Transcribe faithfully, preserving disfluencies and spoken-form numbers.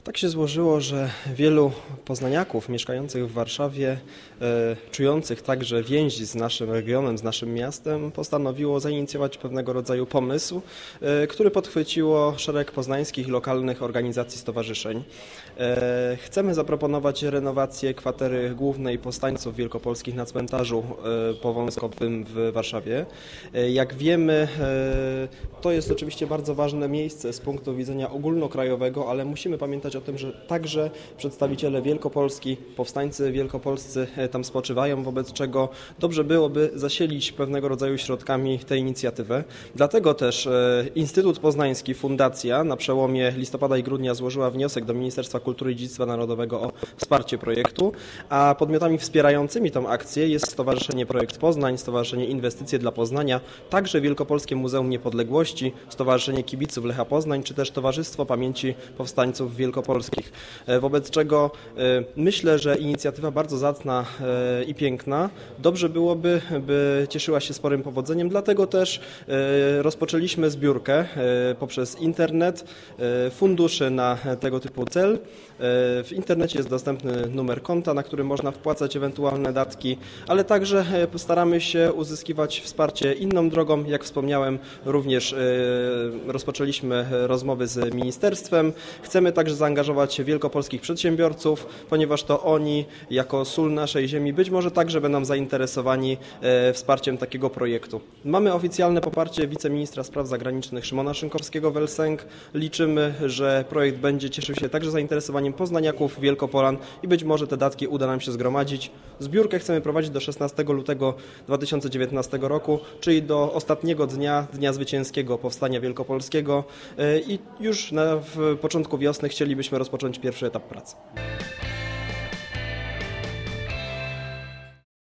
Tak się złożyło, że wielu poznaniaków mieszkających w Warszawie, e, czujących także więź z naszym regionem, z naszym miastem, postanowiło zainicjować pewnego rodzaju pomysł, e, który podchwyciło szereg poznańskich i lokalnych organizacji stowarzyszeń. E, chcemy zaproponować renowację kwatery głównej powstańców wielkopolskich na cmentarzu e, powązkowym w Warszawie. E, jak wiemy, e, to jest oczywiście bardzo ważne miejsce z punktu widzenia ogólnokrajowego, ale musimy pamiętać o tym, że także przedstawiciele Wielkopolski, powstańcy wielkopolscy tam spoczywają, wobec czego dobrze byłoby zasilić pewnego rodzaju środkami tę inicjatywę. Dlatego też Instytut Poznański, Fundacja na przełomie listopada i grudnia złożyła wniosek do Ministerstwa Kultury i Dziedzictwa Narodowego o wsparcie projektu, a podmiotami wspierającymi tę akcję jest Stowarzyszenie Projekt Poznań, Stowarzyszenie Inwestycje dla Poznania, także Wielkopolskie Muzeum Niepodległości, Stowarzyszenie Kibiców Lecha Poznań, czy też Towarzystwo Pamięci Powstańców Wielkopolskich. Wobec czego myślę, że inicjatywa bardzo zacna i piękna. Dobrze byłoby, by cieszyła się sporym powodzeniem, dlatego też rozpoczęliśmy zbiórkę poprzez internet funduszy na tego typu cel. W internecie jest dostępny numer konta, na który można wpłacać ewentualne datki, ale także postaramy się uzyskiwać wsparcie inną drogą. Jak wspomniałem, również rozpoczęliśmy rozmowy z ministerstwem. Chcemy także zaangażować wielkopolskich przedsiębiorców, ponieważ to oni jako sól naszej ziemi być może także będą zainteresowani wsparciem takiego projektu. Mamy oficjalne poparcie wiceministra spraw zagranicznych Szymona Szynkowskiego-Welsenk. Liczymy, że projekt będzie cieszył się także zainteresowaniem poznaniaków, Wielkopolan i być może te datki uda nam się zgromadzić. Zbiórkę chcemy prowadzić do szesnastego lutego dwa tysiące dziewiętnastego roku, czyli do ostatniego dnia, Dnia Zwycięskiego Powstania Wielkopolskiego i już na, w początku wiosny chcielibyśmy rozpocząć pierwszy etap pracy.